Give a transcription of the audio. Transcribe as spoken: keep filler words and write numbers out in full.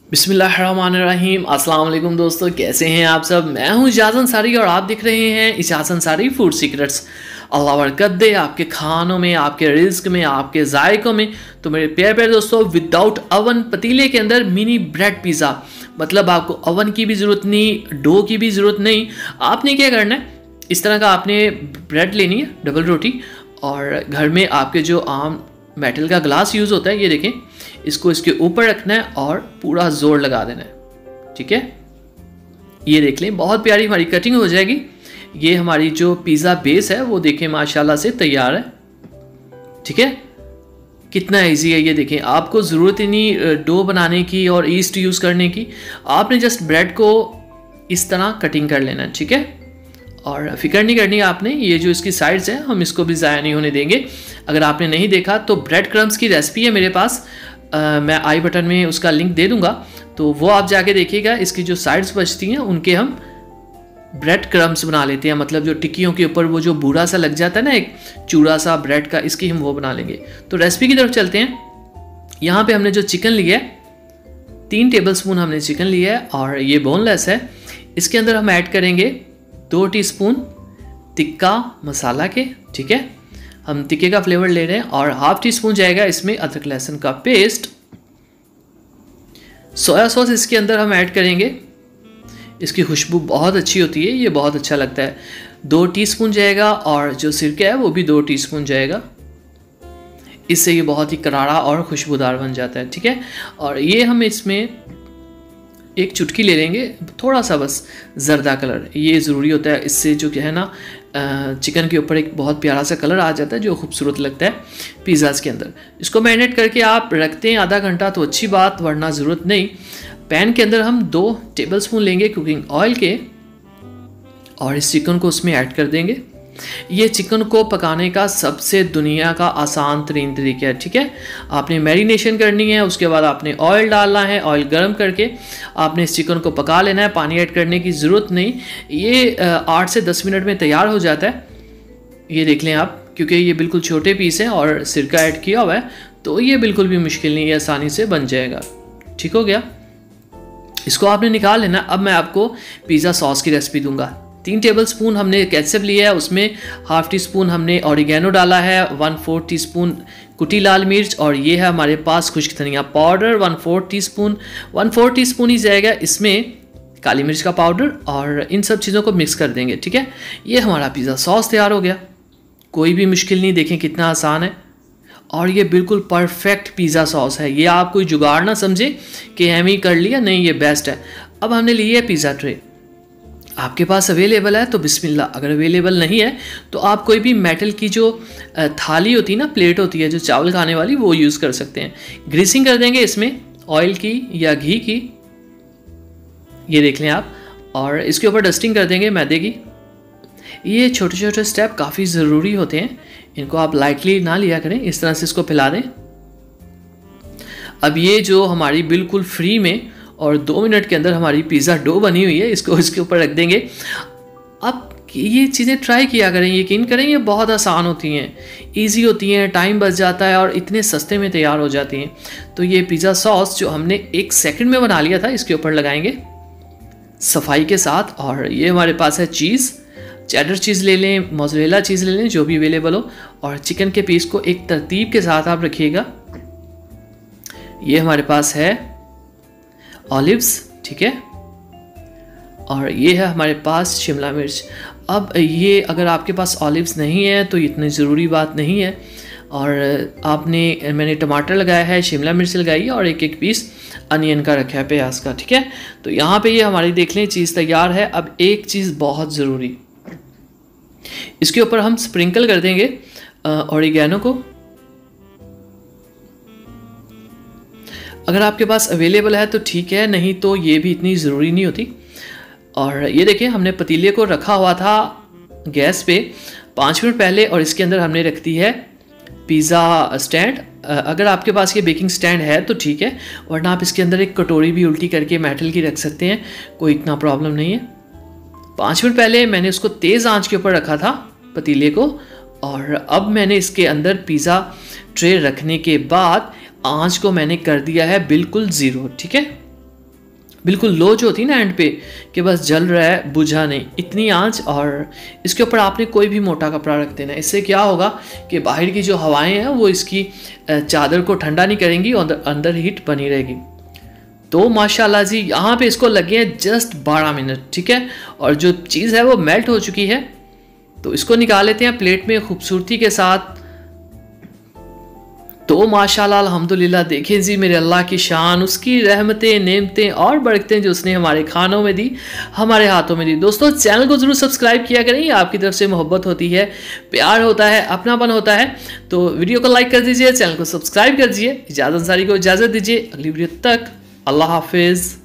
बिस्मिल्लाहिर्रहमानिर्रहीम। अस्सलाम वालेकुम दोस्तों, कैसे हैं आप सब। मैं हूं इजाज़ अंसारी और आप दिख रहे हैं इजाज़ अंसारी फूड सीक्रेट्स। अल्लाह बरकत दे आपके खानों में, आपके रिज्क में, आपके जायकों में। तो मेरे प्यारे प्यारे दोस्तों, विदाउट अवन पतीले के अंदर मिनी ब्रेड पिज़्ज़ा, मतलब आपको अवन की भी ज़रूरत नहीं, डो की भी ज़रूरत नहीं। आपने क्या करना है, इस तरह का आपने ब्रेड लेनी है, डबल रोटी, और घर में आपके जो आम मेटल का ग्लास यूज़ होता है, ये देखें, इसको इसके ऊपर रखना है और पूरा जोर लगा देना है। ठीक है, ये देख लें, बहुत प्यारी हमारी कटिंग हो जाएगी। ये हमारी जो पिज़्ज़ा बेस है वो देखें माशाल्लाह से तैयार है। ठीक है, कितना इजी है ये देखें। आपको ज़रूरत ही नहीं डो बनाने की और ईस्ट यूज़ करने की, आपने जस्ट ब्रेड को इस तरह कटिंग कर लेना है। ठीक है, और फिक्र नहीं करनी आपने, ये जो इसकी साइड्स हैं हम इसको भी ज़ाया नहीं होने देंगे। अगर आपने नहीं देखा तो ब्रेड क्रम्स की रेसिपी है मेरे पास, आ, मैं आई बटन में उसका लिंक दे दूंगा, तो वो आप जाके देखिएगा। इसकी जो साइड्स बचती हैं उनके हम ब्रेड क्रम्स बना लेते हैं, मतलब जो टिक्कियों के ऊपर वो जो बूरा सा लग जाता है ना, एक चूड़ा सा ब्रेड का, इसकी हम वो बना लेंगे। तो रेसिपी की तरफ चलते हैं। यहाँ पे हमने जो चिकन लिया है, तीन टेबल स्पून हमने चिकन लिया है और ये बोनलेस है। इसके अंदर हम ऐड करेंगे दो टीस्पून तिक्का मसाला के। ठीक है, हम तिक्के का फ्लेवर ले रहे हैं, और हाफ टी स्पून जाएगा इसमें अदरक लहसुन का पेस्ट। सोया सॉस इसके अंदर हम ऐड करेंगे, इसकी खुशबू बहुत अच्छी होती है, ये बहुत अच्छा लगता है। दो टीस्पून जाएगा, और जो सिरका है वो भी दो टीस्पून जाएगा, इससे ये बहुत ही करारा और खुशबूदार बन जाता है। ठीक है, और ये हम इसमें एक चुटकी ले लेंगे, थोड़ा सा बस जर्दा कलर, ये ज़रूरी होता है, इससे जो क्या है ना चिकन के ऊपर एक बहुत प्यारा सा कलर आ जाता है जो खूबसूरत लगता है पिज़्ज़ाज़ के अंदर। इसको मैरिनेट करके आप रखते हैं आधा घंटा तो अच्छी बात, वरना ज़रूरत नहीं। पैन के अंदर हम दो टेबल स्पून लेंगे कुकिंग ऑयल के, और इस चिकन को उसमें ऐड कर देंगे। ये चिकन को पकाने का सबसे दुनिया का आसान तरीन तरीका है। ठीक है, आपने मैरिनेशन करनी है, उसके बाद आपने ऑयल डालना है, ऑयल गर्म करके आपने इस चिकन को पका लेना है, पानी ऐड करने की ज़रूरत नहीं। ये आठ से दस मिनट में तैयार हो जाता है। ये देख लें आप, क्योंकि ये बिल्कुल छोटे पीस हैं और सिरका ऐड किया हुआ है, तो ये बिल्कुल भी मुश्किल नहीं है, आसानी से बन जाएगा। ठीक हो गया, इसको आपने निकाल लेना। अब मैं आपको पिज़्ज़ा सॉस की रेसिपी दूंगा। तीन टेबल स्पून हमने केचप लिया है, उसमें हाफ टी स्पून हमने ऑरिगेनो डाला है, वन फोर्थ टी स्पून कुटी लाल मिर्च, और ये है हमारे पास खुश्क धनिया powder one fourth teaspoon. One fourth teaspoon ही जाएगा इसमें काली मिर्च का पाउडर, और इन सब चीज़ों को मिक्स कर देंगे। ठीक है, ये हमारा पिज़्ज़ा सॉस तैयार हो गया। कोई भी मुश्किल नहीं, देखें कितना आसान है, और ये बिल्कुल परफेक्ट पिज़्ज़ा सॉस है। ये आप कोई जुगाड़ ना समझे कि हम ही कर लिया, नहीं, ये बेस्ट है। अब हमने लिया है पिज़्ज़ा ट्रे, आपके पास अवेलेबल है तो बिस्मिल्लाह, अगर अवेलेबल नहीं है तो आप कोई भी मेटल की जो थाली होती है ना, प्लेट होती है जो चावल खाने वाली, वो यूज़ कर सकते हैं। ग्रीसिंग कर देंगे इसमें ऑयल की या घी की, ये देख लें आप, और इसके ऊपर डस्टिंग कर देंगे मैदे की। ये छोटे छोटे स्टेप काफ़ी ज़रूरी होते हैं, इनको आप लाइटली ना लिया करें। इस तरह से इसको फैला दें। अब ये जो हमारी बिल्कुल फ्री में और दो मिनट के अंदर हमारी पिज़्ज़ा डो बनी हुई है, इसको इसके ऊपर रख देंगे। अब ये चीज़ें ट्राई किया करें, यकीन करें ये बहुत आसान होती हैं, इजी होती हैं, टाइम बच जाता है और इतने सस्ते में तैयार हो जाती हैं। तो ये पिज़्ज़ा सॉस जो हमने एक सेकंड में बना लिया था, इसके ऊपर लगाएंगे सफाई के साथ। और ये हमारे पास है चीज़, चेडर चीज़ ले लें, मोज़रेला चीज़ ले लें, जो भी अवेलेबल हो, और चिकन के पीस को एक तरतीब के साथ आप रखिएगा। ये हमारे पास है ऑलिव्स, ठीक है, और ये है हमारे पास शिमला मिर्च। अब ये अगर आपके पास ऑलिव्स नहीं है तो इतनी ज़रूरी बात नहीं है, और आपने, मैंने टमाटर लगाया है, शिमला मिर्च लगाई है, और एक एक पीस अनियन का रखा है, प्याज का। ठीक है, तो यहाँ पे ये हमारी देख लें चीज़ तैयार है। अब एक चीज़ बहुत ज़रूरी, इसके ऊपर हम स्प्रिंकल कर देंगे ऑरिगेनो को। अगर आपके पास अवेलेबल है तो ठीक है, नहीं तो ये भी इतनी ज़रूरी नहीं होती। और ये देखिए, हमने पतीले को रखा हुआ था गैस पे पाँच मिनट पहले, और इसके अंदर हमने रख दी है पिज़्ज़ा स्टैंड। अगर आपके पास ये बेकिंग स्टैंड है तो ठीक है, वरना आप इसके अंदर एक कटोरी भी उल्टी करके मेटल की रख सकते हैं, कोई इतना प्रॉब्लम नहीं है। पाँच मिनट पहले मैंने उसको तेज़ आंच के ऊपर रखा था पतीले को, और अब मैंने इसके अंदर पिज़्ज़ा ट्रे रखने के बाद आंच को मैंने कर दिया है बिल्कुल ज़ीरो। ठीक है, बिल्कुल लो जो होती है ना एंड पे कि बस जल रहा है बुझा नहीं, इतनी आंच। और इसके ऊपर आपने कोई भी मोटा कपड़ा रख देना। इससे क्या होगा कि बाहर की जो हवाएं हैं वो इसकी चादर को ठंडा नहीं करेंगी और अंदर हीट बनी रहेगी। तो माशाल्लाह जी यहाँ पे इसको लगे हैं जस्ट बारह मिनट, ठीक है। और जो चीज़ है वो मेल्ट हो चुकी है, तो इसको निकाल लेते हैं प्लेट में खूबसूरती के साथ। तो माशाल्लाह अल्हम्दुलिल्लाह, देखें जी मेरे अल्लाह की शान, उसकी रहमतें नेमतें और बरकतें जो उसने हमारे खानों में दी, हमारे हाथों में दी। दोस्तों चैनल को ज़रूर सब्सक्राइब किया करें, आपकी तरफ से मोहब्बत होती है, प्यार होता है, अपनापन होता है। तो वीडियो को लाइक कर दीजिए, चैनल को सब्सक्राइब कर दीजिए। इजाज़त अंसारी को इजाज़त दीजिए, अगली वीडियो तक अल्लाह हाफिज़।